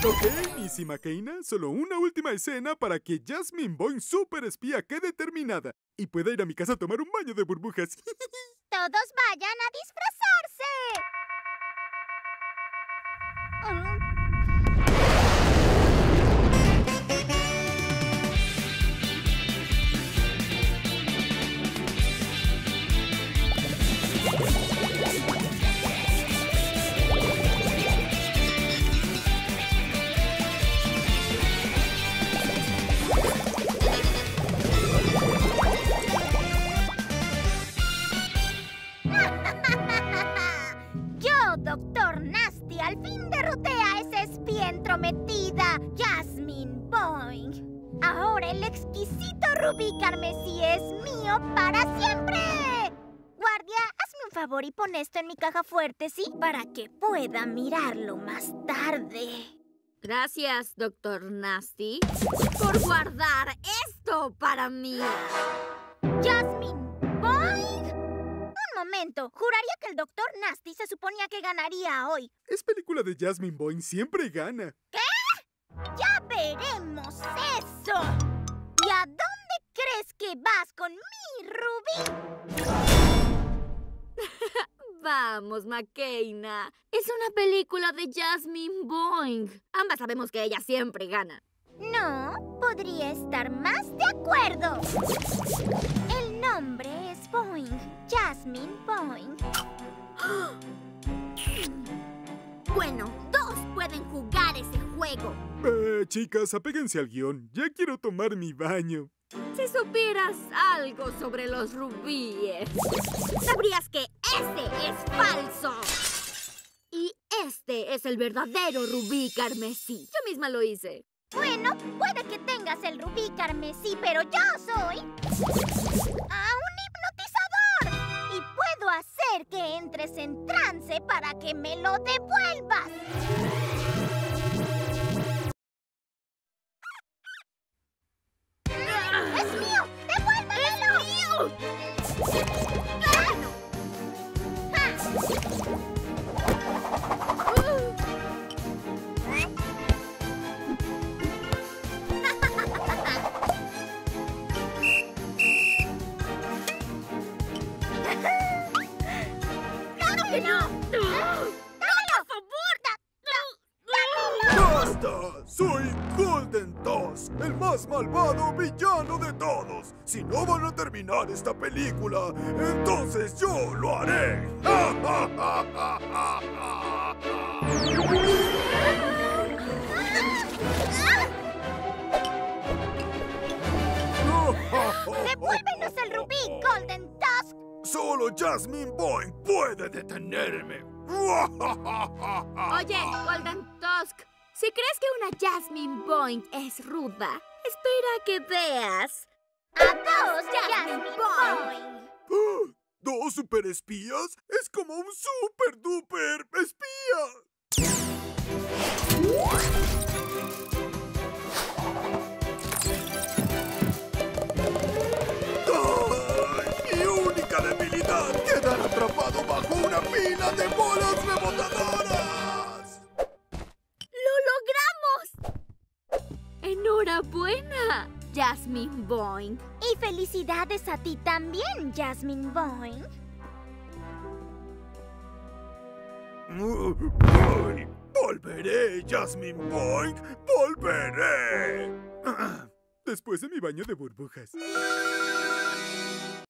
Ok, Missy McKenna, solo una última escena para que Jasmine Boyne, super espía, quede terminada y pueda ir a mi casa a tomar un baño de burbujas. ¡Todos vayan a disfrazarse! Yo, Doctor Nasty, al fin derroté a esa espía entrometida, Jasmine Boyne. Ahora el exquisito rubí carmesí es mío para siempre. Guardia, hazme un favor y pon esto en mi caja fuerte, ¿sí? Para que pueda mirarlo más tarde. Gracias, Doctor Nasty, por guardar esto para mí. ¿Jasmine Boyne? Un momento, juraría que el Doctor Nasty se suponía que ganaría hoy. Es película de Jasmine Boyne, siempre gana. ¿Qué? ¡Ya veremos eso! ¿Y a dónde crees que vas con mi rubí? Vamos, McKenna. Es una película de Jasmine Boyne. Ambas sabemos que ella siempre gana. No, podría estar más de acuerdo. El nombre es Boyne, Jasmine Boyne. Bueno, dos pueden jugar ese juego. Chicas, apéguense al guión. Ya quiero tomar mi baño. Si supieras algo sobre los rubíes, sabrías que ese es falso. Y este es el verdadero rubí carmesí. Yo misma lo hice. Bueno, puede que tengas el rubí carmesí, pero yo soy un hipnotizador. Y puedo hacer que entres en trance para que me lo devuelvas. ¡Es mío! ¡Devuélvemelo! ¡Es mío! ¡Claro que no! ¡Dámelo! ¡Por favor! ¡Dámelo! ¡Basta! Soy Golden Tusk, el más malvado villano de todos. Si no van a terminar esta película, entonces yo lo haré. ¡Devuélvenos el rubí, Golden Tusk! Solo Jasmine Boyne puede detenerme. Oye, Golden Tusk, si crees que una Jasmine Boyne es ruda, espera a que veas ¡A dos, Jasmine Boyne! ¿Dos superespías? Es como un super duper espía. ¡Ay! Mi única debilidad: quedar atrapado bajo una pila de bolas rebotadoras. ¡Lo logramos! ¡Enhorabuena, Jasmine Boyne! Y felicidades a ti también, Jasmine Boyne. Volveré, Jasmine Boyne, volveré. Después de mi baño de burbujas.